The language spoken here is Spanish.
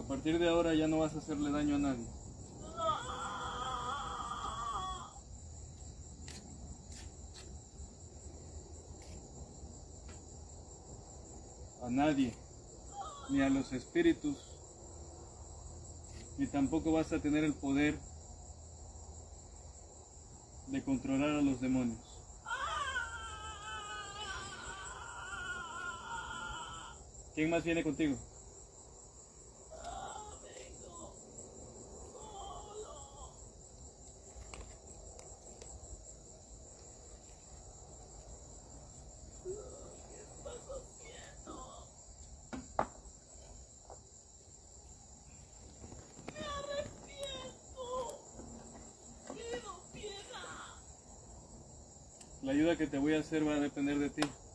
partir de ahora ya no vas a hacerle daño a nadie. A nadie, ni a los espíritus, ni tampoco vas a tener el poder de controlar a los demonios. ¿Quién más viene contigo? La ayuda que te voy a hacer va a depender de ti.